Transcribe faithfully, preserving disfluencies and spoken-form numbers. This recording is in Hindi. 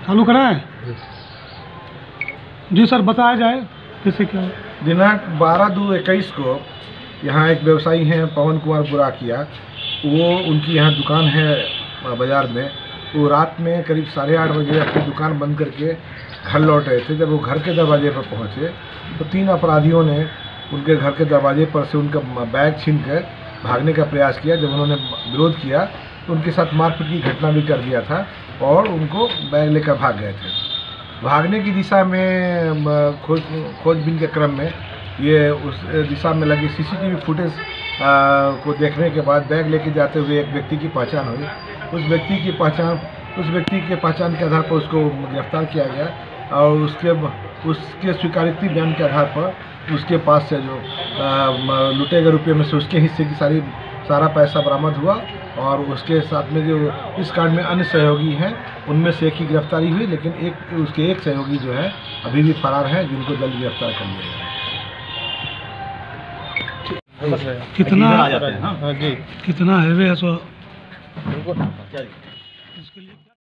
चालू कराएं? जी सर, बताया जाए कैसे क्या। दिनांक बारह दो इक्कीस को यहाँ एक व्यवसायी हैं पवन कुमार बुराकिया, वो उनकी यहाँ दुकान है बाज़ार में। वो रात में करीब साढ़े आठ बजे अपनी दुकान बंद करके घर लौट रहे थे। जब वो घर के दरवाजे पर पहुँचे तो तीन अपराधियों ने उनके घर के दरवाजे पर से उनका बैग छीन कर भागने का प्रयास किया। जब उन्होंने विरोध किया तो उनके साथ मारपीट की घटना भी कर दिया था और उनको बैग लेकर भाग गए थे। भागने की दिशा में खोज खोजबीन के क्रम में ये उस दिशा में लगी सीसीटीवी फुटेज को देखने के बाद बैग लेके जाते हुए एक व्यक्ति की पहचान हुई। उस व्यक्ति की पहचान उस व्यक्ति के पहचान के आधार पर उसको गिरफ्तार किया गया और उसके उसके स्वीकारोक्ति बयान के आधार पर उसके पास से जो लुटे गए रुपये में से उसके हिस्से की सारी सारा पैसा बरामद हुआ और उसके साथ में जो इस कांड में अन्य सहयोगी हैं उनमें से एक की गिरफ्तारी हुई, लेकिन एक उसके एक सहयोगी जो है अभी भी फरार हैं, जिनको जल्द गिरफ्तार कर लिया गया। कितना कितना हैवी है सो।